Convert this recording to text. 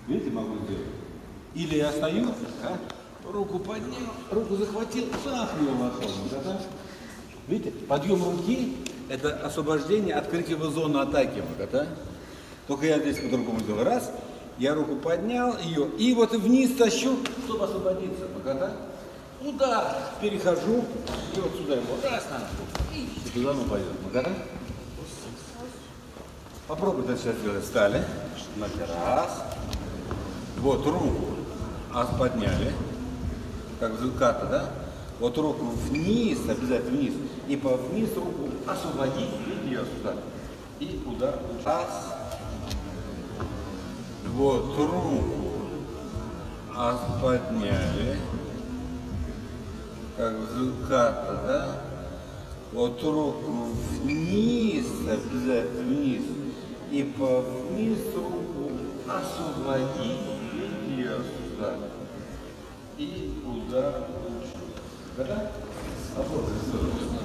Видите, могу сделать. Или я стою, руку поднял, руку захватил, шахнул вошел. Вот это. Видите, подъем руки – это освобождение, открытие зоны атаки. Вот это. Только я здесь по-другому сделал. Раз, я руку поднял ее, и вот вниз тащу, чтобы освободиться. Вот удар, перехожу, и вот сюда его раз, и туда он пойдет. Вот это. Попробуйте сейчас сделать. Встали. Раз. Вот руку подняли, как зулката, да? Вот руку вниз, обязательно вниз. И по вниз руку освободить, видите ее сюда. И удар. Раз. Вот руку подняли, как зулката, да? Вот руку вниз, обязательно вниз. И по вниз руку освободить, видите ее сюда. И удар. Когда?